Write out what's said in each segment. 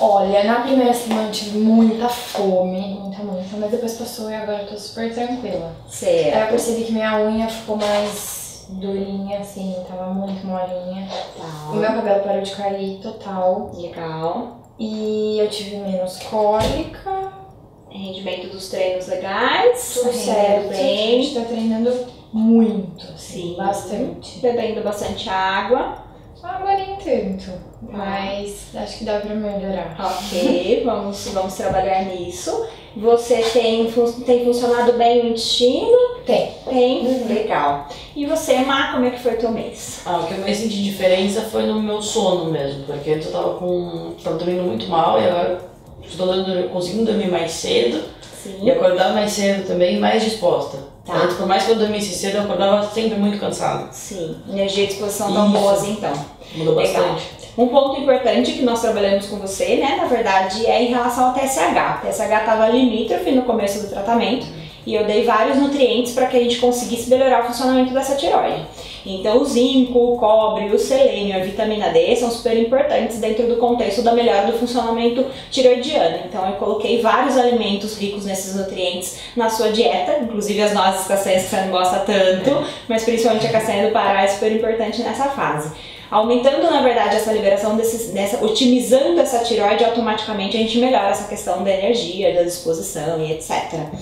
Olha, na primeira semana eu tive muita fome, muita, mas depois passou e agora eu tô super tranquila. Certo. Aí eu percebi que minha unha ficou mais durinha, assim, tava muito molinha. Tá. O meu cabelo parou de cair total. Legal. E eu tive menos cólica. Rendimento dos treinos legais. Tudo certo. A Bem. gente tá treinando muito, assim, Sim. bastante. Bebendo bastante água. Agora nem tanto, mas acho que dá pra melhorar. Ok, vamos trabalhar nisso. Você tem funcionado bem o intestino? Tem. Tem? Legal. E você, Má, como é que foi o teu mês? O que eu mais senti diferença foi no meu sono mesmo, porque antes eu tava dormindo muito mal e agora estou conseguindo dormir mais cedo. Sim. E acordar mais cedo também, mais disposta. Tá. Antes, por mais que eu dormisse cedo, eu acordava sempre muito cansada. Sim, energia e disposição estão boas então. Mudou bastante. Um ponto importante que nós trabalhamos com você, né, na verdade, é em relação ao TSH. O TSH estava limítrofe no começo do tratamento e eu dei vários nutrientes para que a gente conseguisse melhorar o funcionamento dessa tireoide. Então o zinco, o cobre, o selênio, a vitamina D são super importantes dentro do contexto da melhora do funcionamento tireoidiano. Então eu coloquei vários alimentos ricos nesses nutrientes na sua dieta, inclusive as nozes castanhas que você não gosta tanto, mas principalmente a castanha do Pará é super importante nessa fase. Aumentando, na verdade, essa liberação otimizando essa tireoide, automaticamente a gente melhora essa questão da energia, da disposição e etc.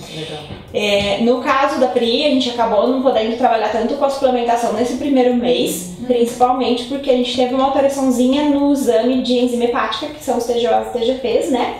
Legal. No caso da Pri, a gente acabou não podendo trabalhar tanto com a suplementação nesse primeiro mês, principalmente porque a gente teve uma alteraçãozinha no exame de enzima hepática, que são os TGOs e TGPs, né?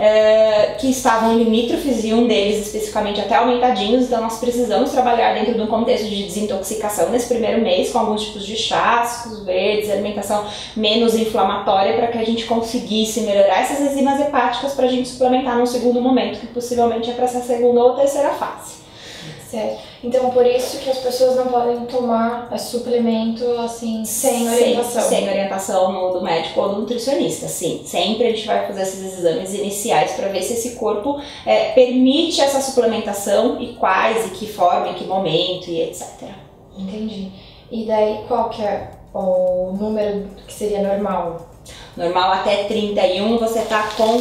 Que estavam limítrofes e um deles especificamente até aumentadinhos, então nós precisamos trabalhar dentro de um contexto de desintoxicação nesse primeiro mês, com alguns tipos de chás, verdes, alimentação menos inflamatória para que a gente conseguisse melhorar essas enzimas hepáticas para a gente suplementar num segundo momento, que possivelmente é para essa segunda ou terceira fase. Certo. Então por isso que as pessoas não podem tomar suplemento assim, sem orientação. Sem orientação do médico ou do nutricionista, sim. Sempre a gente vai fazer esses exames iniciais para ver se esse corpo permite essa suplementação e quais, e que forma, em que momento e etc. Entendi. E daí qual que é o número que seria normal? Normal até 31, você tá com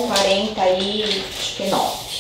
49.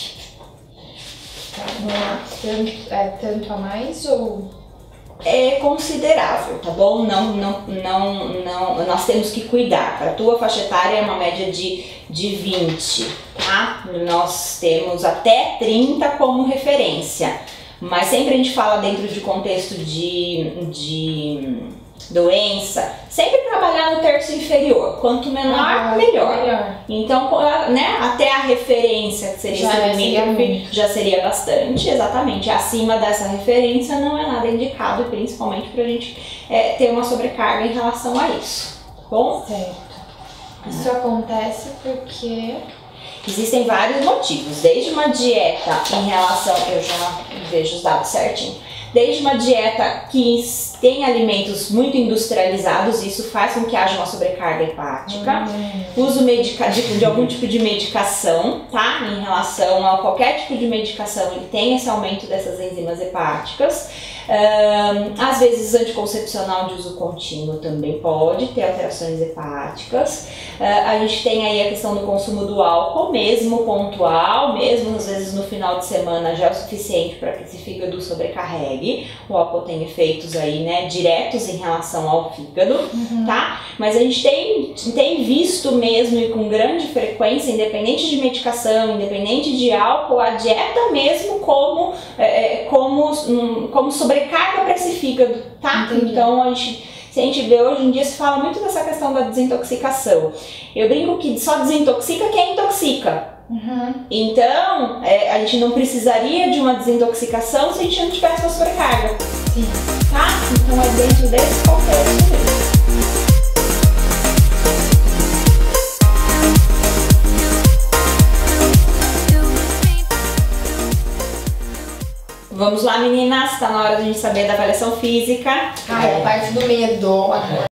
Não é tanto a mais ou? É considerável, tá bom? Não, nós temos que cuidar. Para a tua faixa etária é uma média de 20, tá? Nós temos até 30 como referência, mas sempre a gente fala dentro de contexto de doença, sempre trabalhar no terço inferior, quanto menor, melhor. Então, né, até a referência, que seria esse limítrofe, já seria bastante, exatamente. Acima dessa referência não é nada indicado, principalmente pra gente ter uma sobrecarga em relação a isso, tá bom? Certo. Isso acontece porque... Existem vários motivos, desde uma dieta em relação, eu já vejo os dados certinho, desde uma dieta que tem alimentos muito industrializados, isso faz com que haja uma sobrecarga hepática, uso de algum tipo de medicação, tá? Em relação a qualquer tipo de medicação, ele tem esse aumento dessas enzimas hepáticas. Às vezes anticoncepcional de uso contínuo também pode ter alterações hepáticas. A gente tem aí a questão do consumo do álcool, mesmo pontual, mesmo às vezes no final de semana já é o suficiente para que esse fígado sobrecarregue. O álcool tem efeitos aí, né, diretos em relação ao fígado, tá? Mas a gente tem visto mesmo e com grande frequência, independente de medicação, independente de álcool, a dieta mesmo como sobrecarga para esse fígado, tá? Entendi. Então se a gente vê hoje em dia, se fala muito dessa questão da desintoxicação. Eu brinco que só desintoxica quem intoxica. Então, a gente não precisaria de uma desintoxicação se a gente não tivesse uma sobrecarga. Sim. Tá? Então é dentro desse contexto mesmo. Vamos lá, meninas, tá na hora de a gente saber da avaliação física. É a parte do medo agora.